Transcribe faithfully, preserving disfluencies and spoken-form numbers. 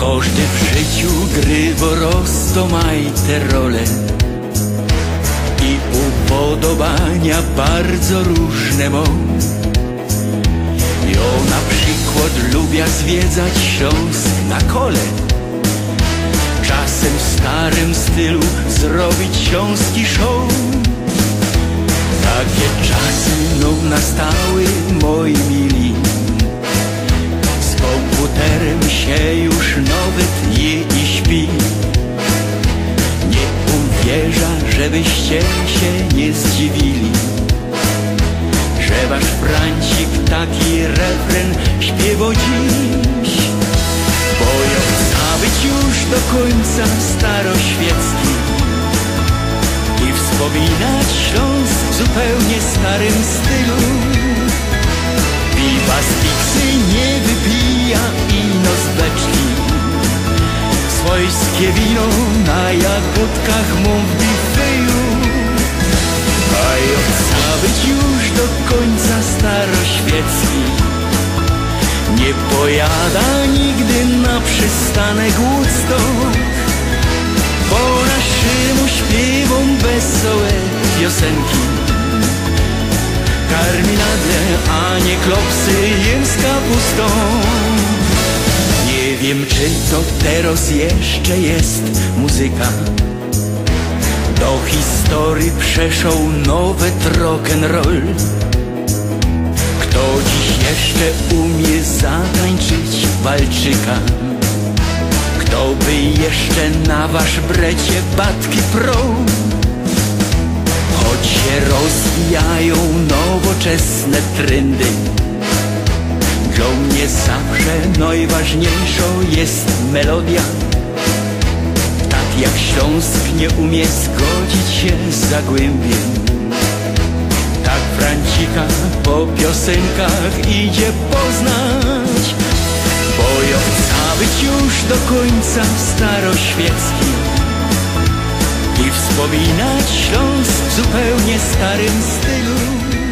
Każdy w życiu grywa rozmaite role i upodobania bardzo różne ma. Ja na przykład lubię zwiedzać Śląsk na kole, czasem w starym stylu zrobić śląski show. Takie czasy no nastały, moi mili. Z komputerem się już nawet je i śpi. Nie uwierza, żebyście się nie zdziwili, że wasz Francik taki refren śpiewa dziś. Bo ja chcę być już do końca staroświecki i wspominać Śląsk w zupełnie starym stylu. Piwa z piksy nie wypija ino z beczki, swojskie wino na jagódkach mu w bifeju. A ja chcę być już do końca staroświecki, nie pojada nigdy na przystanek Woodstock, bo naszemu śpiewom wesołe piosenki karminadle, a nie klopsy jem z kapustą. Nie wiem, czy to teraz jeszcze jest muzyka. Do historii przeszł nowy rock'n'roll. Kto dziś jeszcze umie zatańczyć walczyka? Kto by jeszcze na wasz brecie batki prął? Choć się rozwijają nowoczesne trendy, dla mnie zawsze najważniejsza jest melodia. Tak jak Śląsk nie umie zgodzić się z Zagłębiem, tak Francika po piosenkach idzie poznać. Bo ja chcę być już do końca staroświecki i wspominać Śląsk w zupełnie starym stylu.